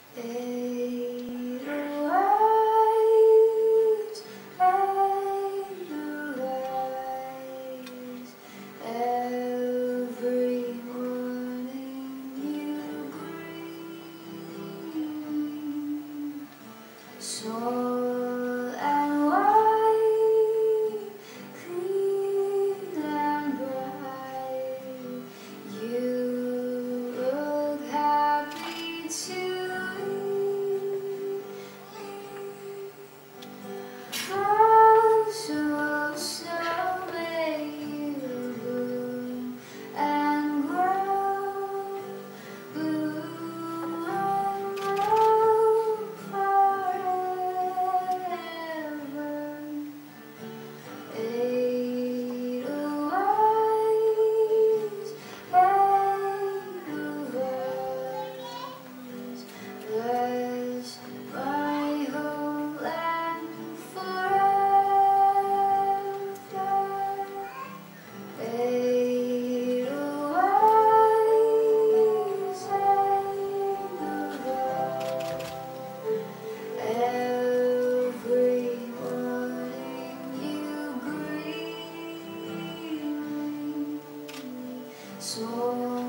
Edelweiss, Edelweiss, every morning you gleam, soul and white, clean and bright, you look happy to me. So may you bloom and grow, bloom and grow forever. Edelweiss, Edelweiss, bless my whole land forever. Edelweiss, Edelweiss, every morning you greet me, so